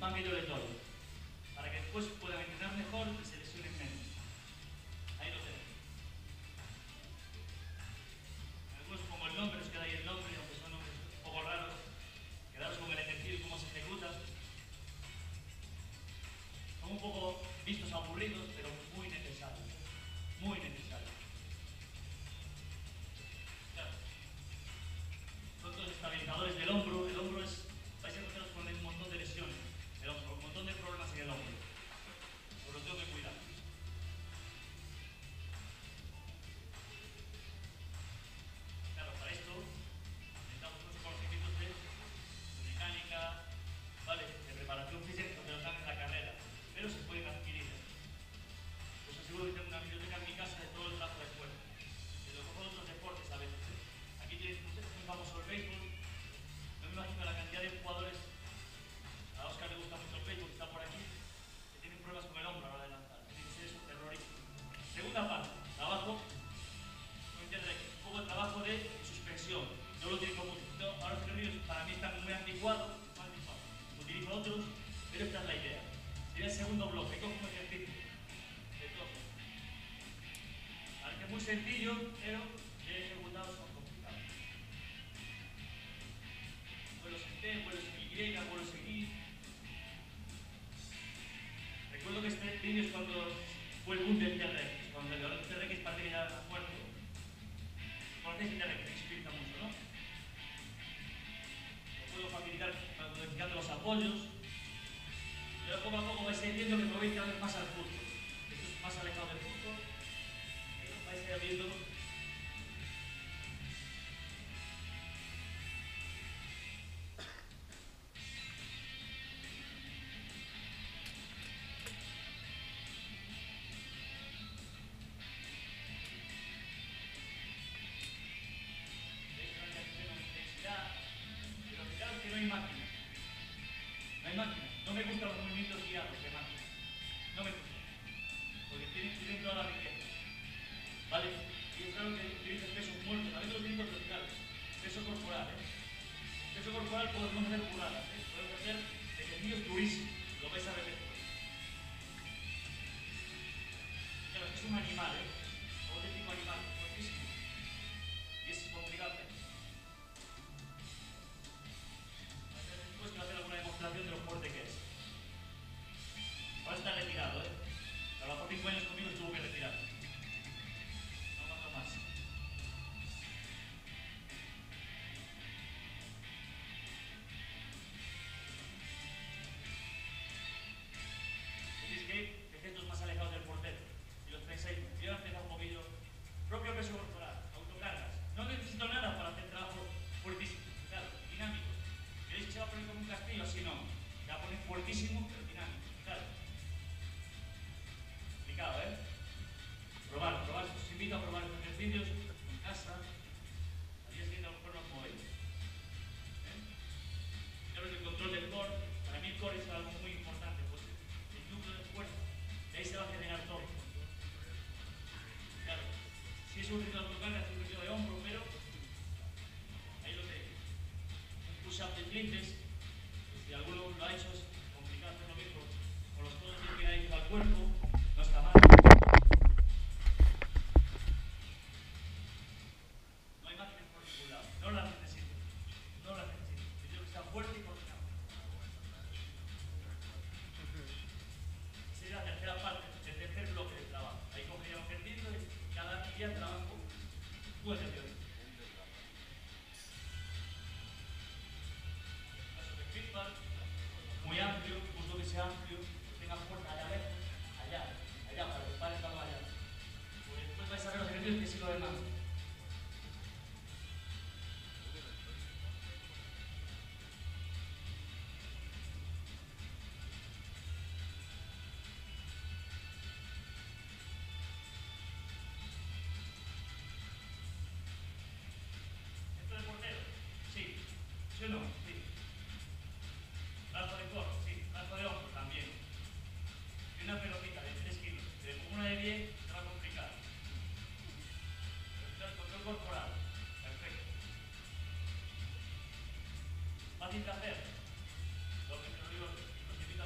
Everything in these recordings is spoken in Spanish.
pan que yo les doy, para que después puedan entrenar mejor y se lesionen menos. Ahí lo tenéis. Algunos como el nombre, os queda ahí el nombre, aunque son nombres un poco raros. Quedaros con el ejercicio y cómo se ejecuta. Son un poco vistos aburridos, pero muy necesarios. Muy necesarios. Claro. Son todos estabilizadores del hombro. El hombro es... vais a encontraros con un montón de lesiones. El hombro, un montón de problemas en el hombro. Os lo tengo que cuidar. Claro, para esto necesitamos unos conocimientos de mecánica, ¿vale? De preparación física que nos dan en la carrera, pero se pueden adquirir. Os aseguro que tengo una biblioteca en mi casa de todo el trabajo de esfuerzo. De lo cojo de otros deportes a veces. Aquí tenéis muy famoso el béisbol. No me imagino la cantidad de jugadores. A Oscar le gusta mucho el béisbol, está por aquí, que tienen problemas con el hombro a la hora de lanzar. Tiene que ser eso terrorífico. Segunda parte, trabajo. Un poco de trabajo de suspensión. Yo lo utilizo mucho. Ahora los ejercicios para mí están muy anticuados, utilizo otros, pero esta es la idea. Sería el segundo bloque, cojo un ejercicio de todo. Parece muy sencillo, pero de ejecutados son complicados. Vuelos en T, vuelos en Y, vuelos en I. Recuerdo que este vídeo es cuando fue el boom del TRX, cuando el TRX parece que ya era muerto. Conocéis el TRX, que explica mucho, ¿no? Lo puedo facilitar modificando los apoyos. Pero poco a poco vais a ir viendo que me voy cada vez más al fútbol. Esto es más alejado del fútbol. Vais a ir viendo. No me gustan los movimientos guiados de máquina. No me gustan. Porque tienen toda la riqueza. ¿Vale? Y es claro que utiliza pesos muertos. A veces los movimientos verticales. Peso corporal, ¿eh? Peso corporal podemos hacer curadas, ¿eh? Podemos hacer ejercicios durísimos. Lo vais a ver después. Claro, es un animal, ¿eh? Un auténtico animal. Fuertísimo. Y es complicado. Después quiero hacer alguna demostración de lo fuerte que es. Ahora está retirado, ¿eh? A lo mejor 5 años conmigo estuvo que retirar. No mando más. Tenéis que ir de gestos más alejados del portero. Si los pensáis, yo voy a empezar un poquillo. Propio peso corporal, autocargas. No necesito nada para hacer trabajo fuertísimo. Claro, dinámico. ¿Queréis que se va a poner como un castillo? Así no. Se va a poner fuertísimo, pero dinámico. Claro. Complicado, ¿eh? Probar. Os invito a probar estos ejercicios en casa. Al día siguiente a lo mejor no os movéis. Claro que el control del core, para mí el core es algo muy importante, pues el núcleo de fuerza, de ahí se va a generar todo. Claro, si es un ejercicio de autocarga, es un ejercicio de hombro, pero ahí lo tenéis. Un push-up de tríceps, si alguno lo ha hecho, es complicado hacerlo bien con los codos que hay al cuerpo, no está mal. No hay máquinas por ningún lado, no las necesito. No las necesito. Necesito que sea fuerte y coordinado. Esa es la tercera parte, el tercer bloque de trabajo. Ahí cogería un ejercicio y cada día trabajo tu ejercicio. Caso de feedback, muy amplio, busco que sea amplio, que tenga fuerza allá lejos, allá, para que los padres van allá. Porque después vais a ver los ejercicios que sí lo demandan. ¿Esto de portero? Sí. ¿Sí o no? Sí. Brazo de core, sí. Brazo de hombro también. Y una pelotita de 3 kilos. Si le pongo una de 10, se va a complicar. Pero el control corporal. Perfecto. Fácil de hacer. Lo que os invito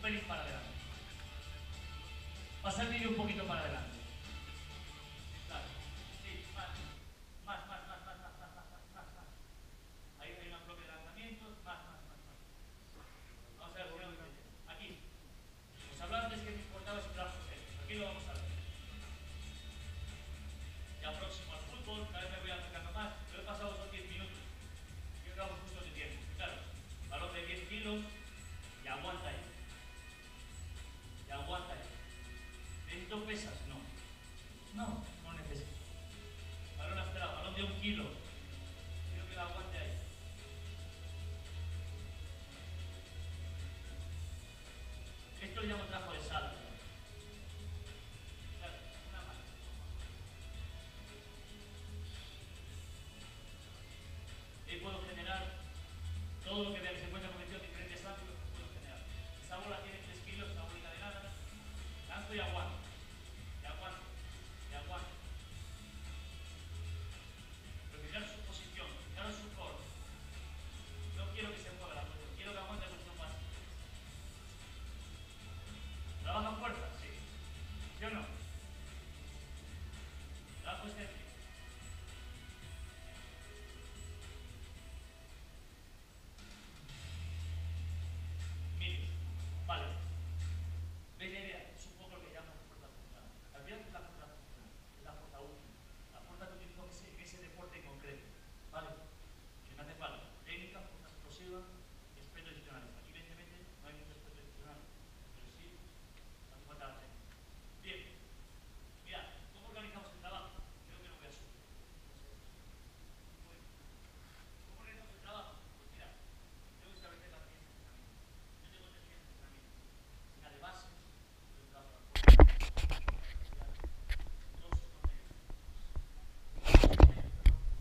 pelín para adelante. Pasa el vídeo un poquito para adelante.